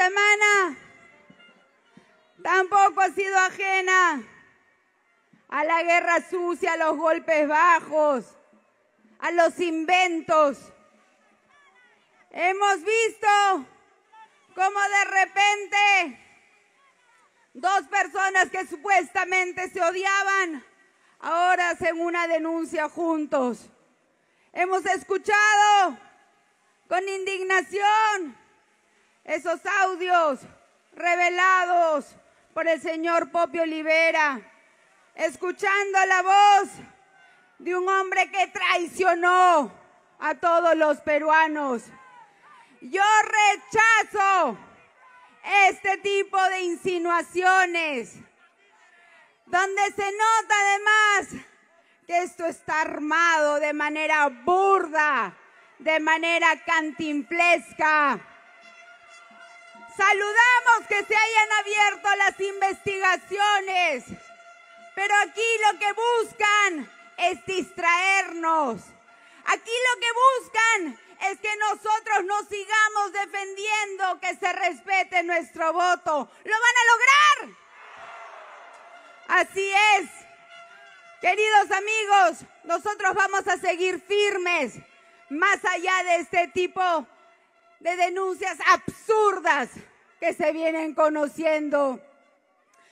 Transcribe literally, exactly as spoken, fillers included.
semana tampoco ha sido ajena a la guerra sucia, a los golpes bajos, a los inventos. Hemos visto cómo de repente dos personas que supuestamente se odiaban ahora hacen una denuncia juntos. Hemos escuchado con indignación esos audios revelados por el señor Popio Olivera, escuchando la voz de un hombre que traicionó a todos los peruanos. Yo rechazo este tipo de insinuaciones, donde se nota además que esto está armado de manera burda, de manera cantinflesca. Saludamos que se hayan abierto las investigaciones, pero aquí lo que buscan es distraernos. Aquí lo que buscan es que nosotros no sigamos defendiendo que se respete nuestro voto. ¡Lo van a lograr! Así es. Queridos amigos, nosotros vamos a seguir firmes, más allá de este tipo de denuncias absurdas que se vienen conociendo.